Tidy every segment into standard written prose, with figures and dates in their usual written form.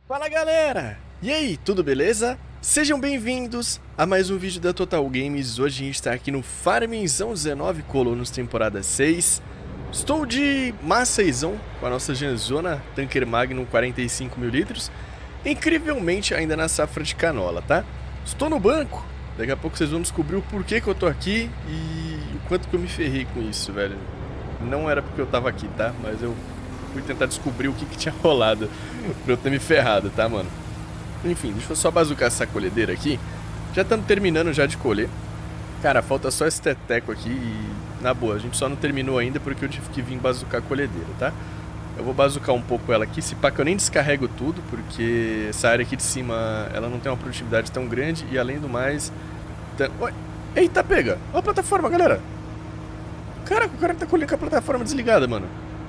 Fala galera! E aí, tudo beleza? Sejam bem-vindos a mais um vídeo da Total Games. Hoje a gente está aqui no Farmzão 19 Colonos temporada 6. Estou de Maceizão com a nossa Genzona Tanker Magnum 45 mil litros. Incrivelmente ainda na safra de canola, tá? Estou no banco. Daqui a pouco vocês vão descobrir o porquê que eu tô aqui e o quanto que eu me ferrei com isso, velho. Não era porque eu tava aqui, tá? Mas eu fui tentar descobrir o que tinha rolado pra eu ter me ferrado, tá, mano? Enfim, deixa eu só bazucar essa colhedeira aqui. Já estamos terminando já de colher. Cara, falta só esse teteco aqui e, na boa, a gente só não terminou ainda porque eu tive que vir bazucar a colhedeira, tá? Eu vou bazucar um pouco ela aqui, se pá que eu nem descarrego tudo, porque essa área aqui de cima, ela não tem uma produtividade tão grande e, além do mais... Oi. Eita, pega! Olha a plataforma, galera! Caraca, o cara tá colhendo com a plataforma desligada, mano.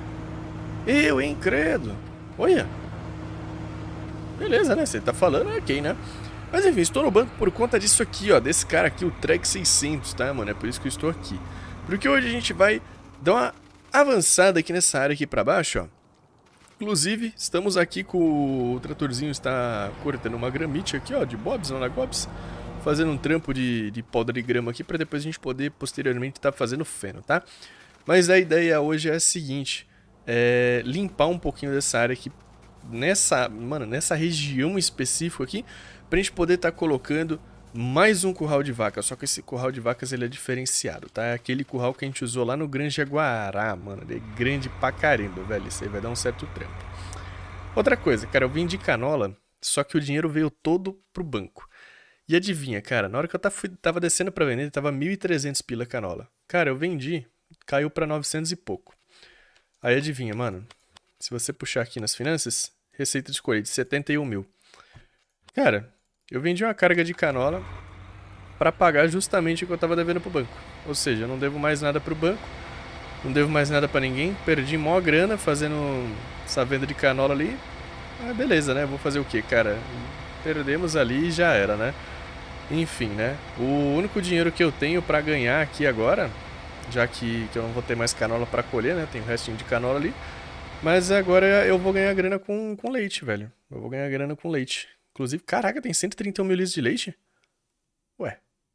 Eu, hein, credo. Olha. Beleza, né? Você tá falando, é ok, né? Mas enfim, estou no banco por conta disso aqui, ó. Desse cara aqui, o Trek 600, tá, mano? É por isso que eu estou aqui. Porque hoje a gente vai dar uma avançada aqui nessa área aqui pra baixo, ó. Inclusive, estamos aqui com o tratorzinho está cortando uma gramite aqui, ó, de bobs, não na gobs. Fazendo um trampo de poda de grama aqui pra depois a gente poder, posteriormente, estar fazendo feno, tá? Mas a ideia hoje é a seguinte... limpar um pouquinho dessa área aqui nessa região específica aqui, pra gente poder estar colocando mais um curral de vaca. Só que esse curral de vacas ele é diferenciado, tá? É aquele curral que a gente usou lá no Granja Guará, mano. Ele é grande pra caramba, velho. Isso aí vai dar um certo trampo. Outra coisa, cara, eu vim de canola, só que o dinheiro veio todo pro banco. E adivinha, cara, na hora que eu tava descendo pra vender, tava 1.300 pila a canola. Cara, eu vendi, caiu pra 900 e pouco. Aí adivinha, mano, se você puxar aqui nas finanças, receita de colheita de 71 mil. Cara, eu vendi uma carga de canola pra pagar justamente o que eu tava devendo pro banco. Ou seja, eu não devo mais nada pro banco, não devo mais nada pra ninguém, perdi mó grana fazendo essa venda de canola ali. Ah, beleza, né? Vou fazer o que, cara? Perdemos ali e já era, né? Enfim, né? O único dinheiro que eu tenho pra ganhar aqui agora... Já que eu não vou ter mais canola pra colher, né? Tem o restinho de canola ali. Mas agora eu vou ganhar grana com leite, velho. Eu vou ganhar grana com leite. Inclusive, caraca, tem 131 mil litros de leite? Ué.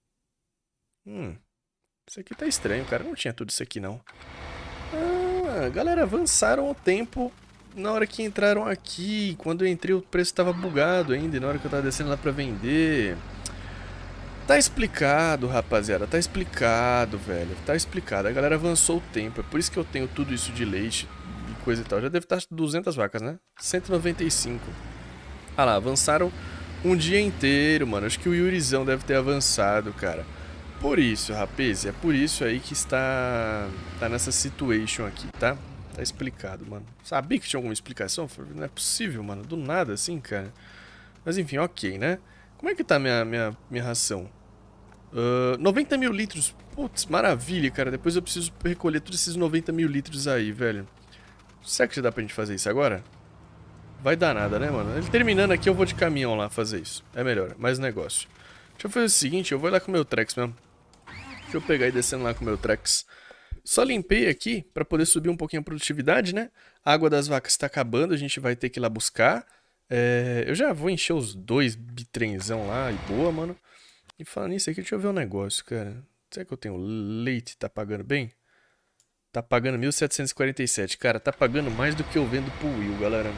Isso aqui tá estranho, cara. Não tinha tudo isso aqui, não. Ah, galera, avançaram o tempo na hora que entraram aqui. Quando eu entrei, o preço tava bugado ainda. E na hora que eu tava descendo lá pra vender... Tá explicado, rapaziada, tá explicado, velho, tá explicado. A galera avançou o tempo, é por isso que eu tenho tudo isso de leite e coisa e tal. Já deve estar 200 vacas, né? 195. Ah lá, avançaram um dia inteiro, mano. Acho que o Yurizão deve ter avançado, cara. Por isso, rapaz, é por isso aí que tá nessa situation aqui, tá? Tá explicado, mano. Sabia que tinha alguma explicação? Não é possível, mano, do nada assim, cara. Mas enfim, ok, né? Como é que tá minha ração? 90 mil litros. Putz, maravilha, cara. Depois eu preciso recolher todos esses 90 mil litros aí, velho. Será que já dá pra gente fazer isso agora? Vai dar nada, né, mano? Ele terminando aqui, eu vou de caminhão lá fazer isso. É melhor, mais negócio. Deixa eu fazer o seguinte, eu vou lá com o meu Trex mesmo. Deixa eu pegar e descendo lá com o meu Trex. Só limpei aqui pra poder subir um pouquinho a produtividade, né? A água das vacas tá acabando, a gente vai ter que ir lá buscar. Eu já vou encher os 2 bitrenzão lá e boa, mano. E falando nisso aqui, deixa eu ver um negócio, cara. Será que eu tenho leite? Tá pagando bem? Tá pagando 1.747. Cara, tá pagando mais do que eu vendo pro Will, galera.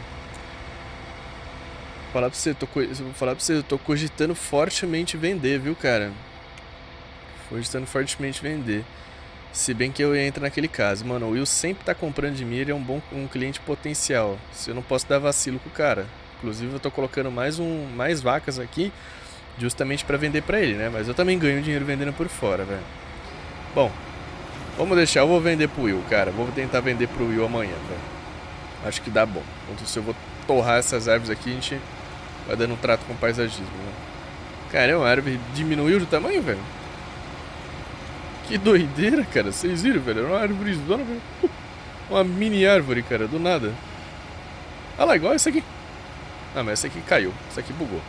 Vou falar pra você, eu tô cogitando fortemente vender, viu, cara? Cogitando fortemente vender. Se bem que eu entro naquele caso. Mano, o Will sempre tá comprando de mim, ele é um cliente potencial. Se eu não posso dar vacilo com o cara. Inclusive eu tô colocando mais vacas aqui, justamente pra vender pra ele, né? Mas eu também ganho dinheiro vendendo por fora, velho. Bom, vamos deixar, eu vou vender pro Will, cara. Vou tentar vender pro Will amanhã, velho. Acho que dá bom. Então se eu vou torrar essas árvores aqui, a gente vai dando um trato com o paisagismo, né? Caramba, a árvore diminuiu de tamanho, velho. Que doideira, cara. Vocês viram, velho? Era uma árvore zona, velho. Uma mini árvore, cara, do nada. Ah lá, igual essa aqui. Ah, mas essa aqui caiu. Essa aqui bugou.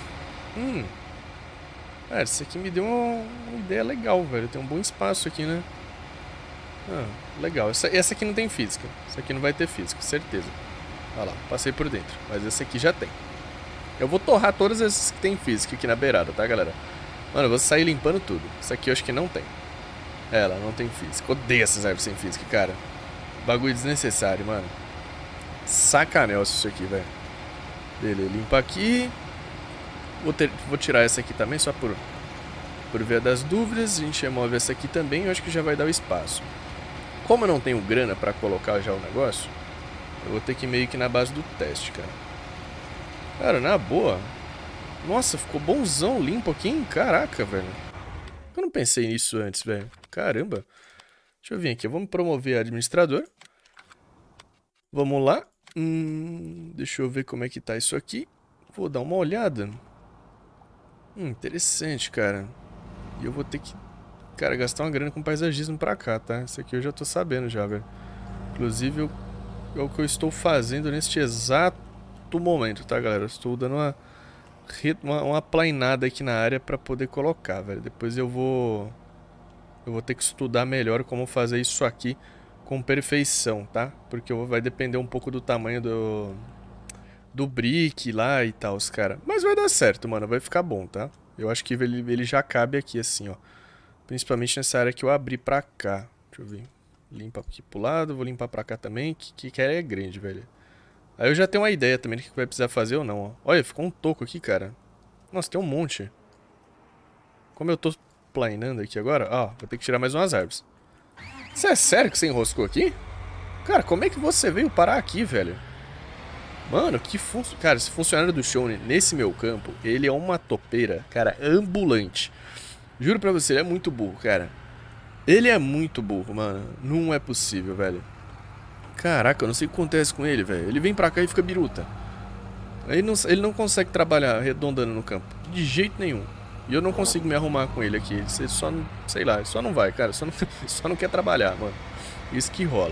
Essa aqui me deu uma ideia legal, velho. Tem um bom espaço aqui, né? Legal. Essa aqui não tem física. Essa aqui não vai ter física, certeza. Olha lá, passei por dentro. Mas essa aqui já tem. Eu vou torrar todas essas que tem física aqui na beirada, tá, galera? Mano, eu vou sair limpando tudo. Isso aqui eu acho que não tem. Ela não tem física. Odeio essas árvores sem física, cara. Bagulho desnecessário, mano. Sacanelso isso aqui, velho. Beleza, limpa aqui. Vou tirar essa aqui também, só por via das dúvidas. A gente remove essa aqui também. Eu acho que já vai dar o espaço. Como eu não tenho grana pra colocar já o negócio, eu vou ter que ir meio que na base do teste, cara. Cara, na boa. Nossa, ficou bonzão limpo aqui, hein? Caraca, velho. Eu não pensei nisso antes, velho. Caramba. Deixa eu vir aqui. Vamos promover administrador. Vamos lá. Deixa eu ver como é que tá isso aqui. Vou dar uma olhada. Interessante, cara. E eu vou ter que, cara, gastar uma grana com paisagismo pra cá, tá? Isso aqui eu já tô sabendo já, velho. Inclusive, é o que eu estou fazendo neste exato momento, tá, galera? Eu estou dando uma planeada aqui na área pra poder colocar, velho. Depois eu vou ter que estudar melhor como fazer isso aqui com perfeição, tá? Porque vai depender um pouco do tamanho do brick lá e tal, os cara. Mas vai dar certo, mano. Vai ficar bom, tá? Eu acho que ele já cabe aqui, assim, ó. Principalmente nessa área que eu abri pra cá. Deixa eu ver. Limpa aqui pro lado. Vou limpar pra cá também. Que é grande, velho. Aí eu já tenho uma ideia também do que vai precisar fazer ou não, ó. Olha, ficou um toco aqui, cara. Nossa, tem um monte. Como eu tô planando aqui agora, ó, vou ter que tirar mais umas árvores. Você é sério que você enroscou aqui? Cara, como é que você veio parar aqui, velho? Mano, cara, esse funcionário do Shone nesse meu campo, ele é uma topeira, cara, ambulante. Juro pra você, ele é muito burro, cara. Ele é muito burro, mano. Não é possível, velho. Caraca, eu não sei o que acontece com ele, velho. Ele vem pra cá e fica biruta. Ele não consegue trabalhar arredondando no campo. De jeito nenhum. E eu não consigo me arrumar com ele aqui. Ele só não, sei lá, ele só não vai, cara. Só não quer trabalhar, mano. Isso que rola.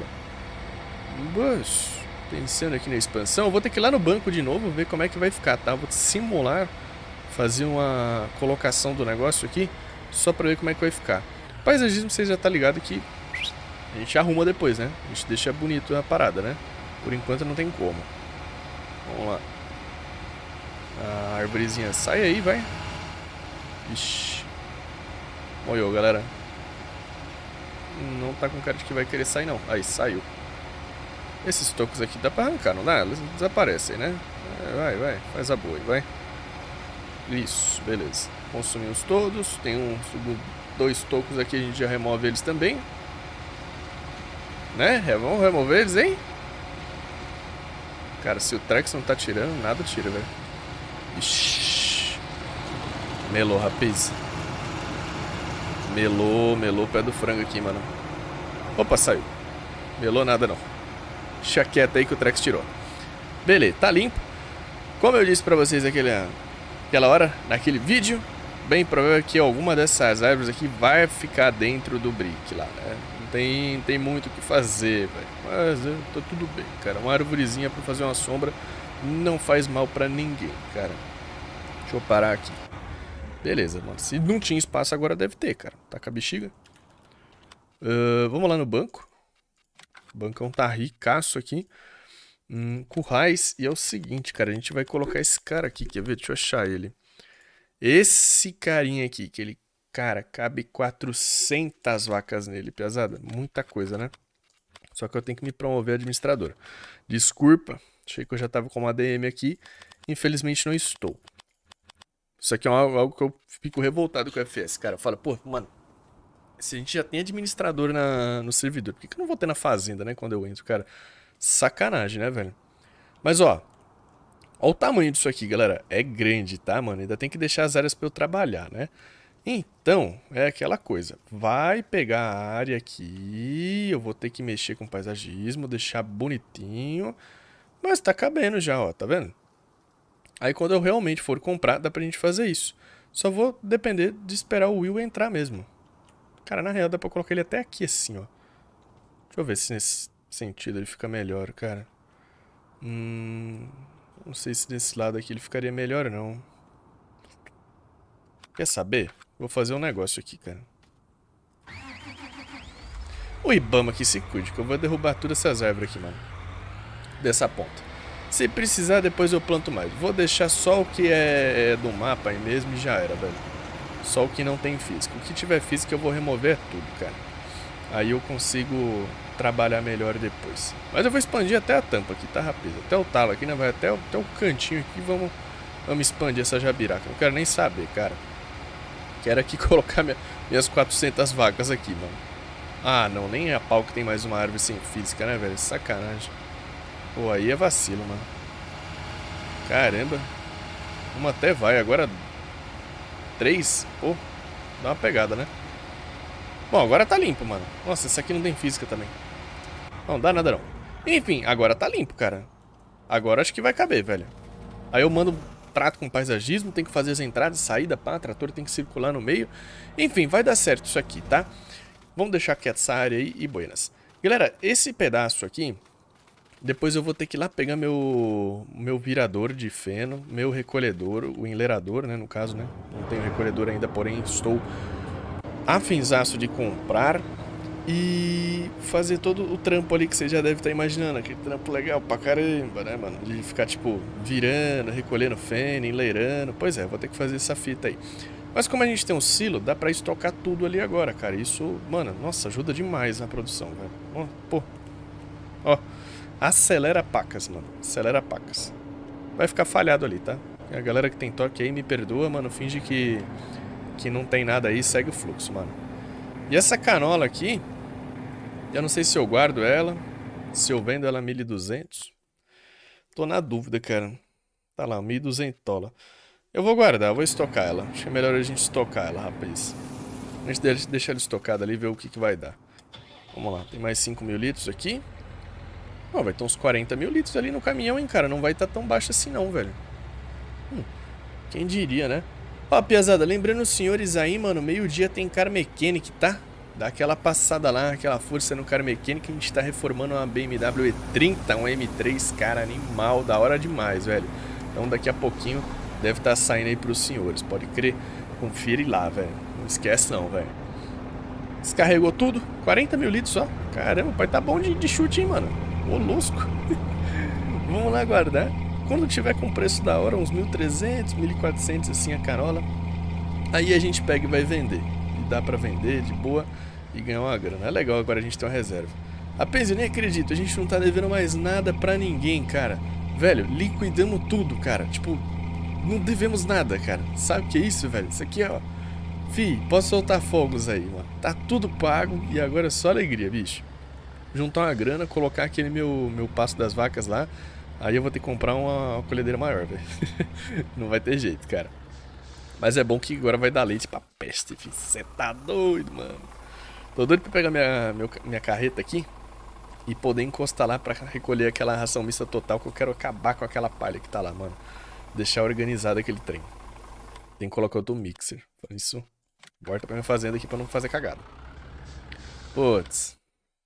Mas, pensando aqui na expansão, eu vou ter que ir lá no banco de novo, ver como é que vai ficar, tá? Vou simular, fazer uma colocação do negócio aqui, só pra ver como é que vai ficar. Paisagismo, você já tá ligado que a gente arruma depois, né? A gente deixa bonito a parada, né? Por enquanto não tem como. Vamos lá. A arvorezinha sai aí, vai. Ixi. Molhou, galera. Não tá com cara de que vai querer sair, não. Aí, saiu. Esses tocos aqui dá pra arrancar, não dá? Eles desaparecem, né? Vai. Faz a boa aí, vai. Isso, beleza. Consumimos todos. Tem dois tocos aqui, a gente já remove eles também. Né? Vamos remover eles, hein? Cara, se o Trex não tá tirando, nada tira, velho. Ixi. Melou, rapaz. Melou o pé do frango aqui, mano. Opa, saiu. Melou nada, não. Deixa quieto aí que o Trex tirou. Beleza, tá limpo. Como eu disse pra vocês aquela hora, naquele vídeo, bem provável que alguma dessas árvores aqui vai ficar dentro do brick lá, né? Não tem muito o que fazer, velho. Mas tá tudo bem, cara. Uma árvorezinha pra fazer uma sombra não faz mal pra ninguém, cara. Deixa eu parar aqui. Beleza, mano. Se não tinha espaço, agora deve ter, cara. Tá com a bexiga. Vamos lá no banco. O bancão tá ricaço aqui. Currais. E é o seguinte, cara. A gente vai colocar esse cara aqui. Quer ver? Deixa eu achar ele. Esse carinha aqui. Que ele, cara, cabe 400 vacas nele, pesada. Muita coisa, né? Só que eu tenho que me promover administrador. Desculpa. Achei que eu já tava com uma ADM aqui. Infelizmente não estou. Isso aqui é algo que eu fico revoltado com o FS, cara. Fala, pô, mano, se a gente já tem administrador no servidor, por que eu não vou ter na fazenda, né, quando eu entro, cara? Sacanagem, né, velho? Mas, ó o tamanho disso aqui, galera. É grande, tá, mano? Ainda tem que deixar as áreas pra eu trabalhar, né? Então, é aquela coisa. Vai pegar a área aqui, eu vou ter que mexer com paisagismo, deixar bonitinho. Mas tá cabendo já, ó, tá vendo? Aí quando eu realmente for comprar, dá pra gente fazer isso. Só vou depender de esperar o Will entrar mesmo. Cara, na real dá pra colocar ele até aqui assim, ó. Deixa eu ver se nesse sentido ele fica melhor, cara. Não sei se desse lado aqui ele ficaria melhor, não. Quer saber? Vou fazer um negócio aqui, cara. O Ibama que se cuide, que eu vou derrubar todas essas árvores aqui, mano. Dessa ponta. Se precisar, depois eu planto mais. Vou deixar só o que é do mapa aí mesmo e já era, velho. Só o que não tem física. O que tiver física eu vou remover tudo, cara. Aí eu consigo trabalhar melhor depois. Mas eu vou expandir até a tampa aqui, tá, rapaz? Até o talo aqui, né? Vai até o cantinho aqui. Vamos expandir essa jabiraca. Não quero nem saber, cara. Quero aqui colocar minhas 400 vacas aqui, mano. Ah, não. Nem é a pau que tem mais uma árvore sem física, né, velho? Sacanagem. Pô, aí é vacilo, mano. Caramba. Uma até vai. Agora 3. Pô, dá uma pegada, né? Bom, agora tá limpo, mano. Nossa, esse aqui não tem física também. Não dá nada não. Enfim, agora tá limpo, cara. Agora acho que vai caber, velho. Aí eu mando trato com paisagismo, tem que fazer as entradas e saída, pá, trator tem que circular no meio. Enfim, vai dar certo isso aqui, tá? Vamos deixar quieto essa área aí e buenas. Galera, esse pedaço aqui, depois eu vou ter que ir lá pegar meu virador de feno, meu recolhedor, o enlerador, né, no caso, né? Não tenho recolhedor ainda, porém estou afinzaço de comprar e fazer todo o trampo ali que você já deve estar imaginando. Aquele trampo legal pra caramba, né, mano? De ficar, tipo, virando, recolhendo feno, enleirando. Pois é, vou ter que fazer essa fita aí. Mas como a gente tem um silo, dá pra estocar tudo ali agora, cara. Isso, mano, nossa, ajuda demais na produção, velho. Ó, pô. Ó, acelera pacas, mano. Acelera pacas. Vai ficar falhado ali, tá? A galera que tem toque aí me perdoa, mano. Finge que não tem nada aí, segue o fluxo, mano. E essa canola aqui, eu não sei se eu guardo ela, se eu vendo ela 1.200. Tô na dúvida, cara. Tá lá, 1.200 dólares. Eu vou guardar, eu vou estocar ela. Acho que é melhor a gente estocar ela, rapaz. A gente deixa ela estocada ali e ver o que vai dar. Vamos lá, tem mais 5.000 litros aqui. Ó, vai ter uns 40.000 litros ali no caminhão, hein, cara. Não vai estar tão baixo assim não, velho. Quem diria, né? Ó, piazada, lembrando os senhores aí, mano, meio-dia tem Car Mechanic, tá? Dá aquela passada lá, aquela força no Car Mechanic. A gente tá reformando uma BMW E30, um M3, cara, animal, da hora demais, velho. Então daqui a pouquinho deve estar saindo aí pros senhores, pode crer. Confere lá, velho. Não esquece não, velho. Descarregou tudo, 40.000 litros só. Caramba, pai, tá bom de chute, hein, mano. Ô, lusco. Vamos lá guardar. Quando tiver com preço da hora, uns 1.300, 1.400 assim a canola, aí a gente pega e vai vender. E dá pra vender de boa e ganhar uma grana. É legal agora a gente ter uma reserva. Apenas eu nem acredito, a gente não tá devendo mais nada pra ninguém, cara. Velho, liquidamos tudo, cara. Tipo, não devemos nada, cara. Sabe o que é isso, velho? Isso aqui, ó. Fih, posso soltar fogos aí, mano. Tá tudo pago e agora é só alegria, bicho. Juntar uma grana, colocar aquele meu pasto das vacas lá. Aí eu vou ter que comprar uma colhedeira maior, velho. Não vai ter jeito, cara. Mas é bom que agora vai dar leite pra peste, filho. Você tá doido, mano. Tô doido pra pegar minha carreta aqui e poder encostar lá pra recolher aquela ração mista total, que eu quero acabar com aquela palha que tá lá, mano. Deixar organizado aquele trem. Tem que colocar outro mixer. Isso. Volta pra minha fazenda aqui pra não fazer cagada. Putz.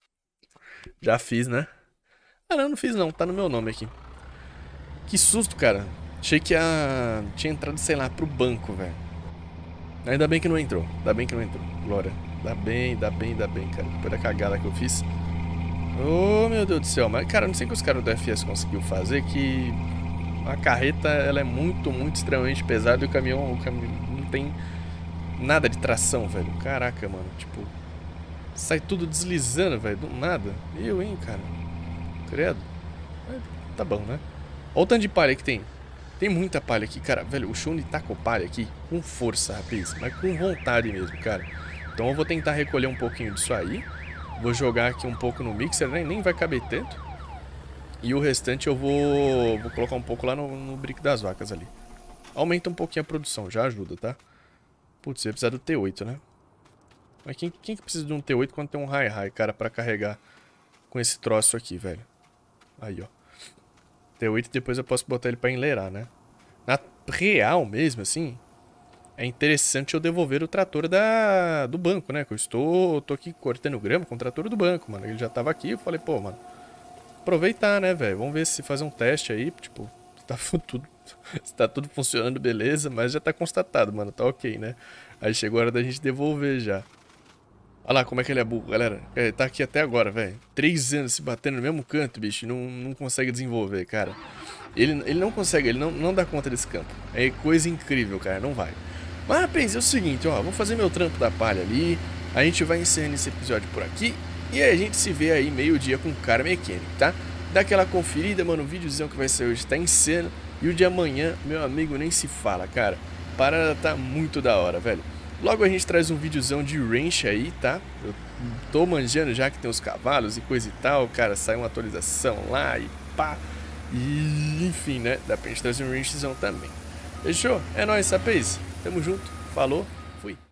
Já fiz, né? Ah, não fiz não. Tá no meu nome aqui. Que susto, cara. Achei que tinha entrado, sei lá, pro banco, velho. Ainda bem que não entrou. Ainda bem que não entrou. Glória. Dá bem, cara. Depois da cagada que eu fiz. Oh, meu Deus do céu. Mas, cara, não sei o que os caras do FS conseguiu fazer, que a carreta, ela é muito, muito extremamente pesada e o caminhão não tem nada de tração, velho. Caraca, mano. Tipo, sai tudo deslizando, velho. Do nada. Eu, hein, cara. Credo. Tá bom, né? Olha o tanto de palha que tem. Tem muita palha aqui, cara. Velho, o Shun tá com palha aqui com força, rapaz. Mas com vontade mesmo, cara. Então eu vou tentar recolher um pouquinho disso aí. Vou jogar aqui um pouco no mixer, né? Nem vai caber tanto. E o restante eu vou colocar um pouco lá no brick das vacas ali. Aumenta um pouquinho a produção, já ajuda, tá? Putz, você vai precisar do T8, né? Mas quem que precisa de um T8 quando tem um Hi-Hi, cara, pra carregar com esse troço aqui, velho? Aí, ó. T8 depois eu posso botar ele pra enleirar, né? Na real mesmo, assim, é interessante eu devolver o trator do banco, né? Que eu tô aqui cortando grama com o trator do banco, mano. Ele já tava aqui, eu falei, pô, mano, aproveitar, né, velho? Vamos ver se fazer um teste aí, tipo, se tá tudo funcionando, beleza, mas já tá constatado, mano, tá ok, né? Aí chegou a hora da gente devolver já. Olha lá como é que ele é burro, galera. Ele tá aqui até agora, velho. 3 anos se batendo no mesmo canto, bicho. Não consegue desenvolver, cara. Ele não consegue, ele não dá conta desse campo. É coisa incrível, cara, não vai. Mas, rapaz, é o seguinte, ó, vou fazer meu trampo da palha ali, a gente vai encerrando esse episódio por aqui, e aí a gente se vê aí meio-dia com o Car Mechanic, tá? Dá aquela conferida, mano, o videozão que vai sair hoje tá insano, e o de amanhã, meu amigo, nem se fala, cara. A parada tá muito da hora, velho. Logo a gente traz um videozão de ranch aí, tá? Eu tô manjando já que tem os cavalos e coisa e tal, cara, sai uma atualização lá e pá. E enfim, né? Dá pra gente trazer um ranchzão também. Fechou? É nóis, rapaz. Tamo junto. Falou. Fui.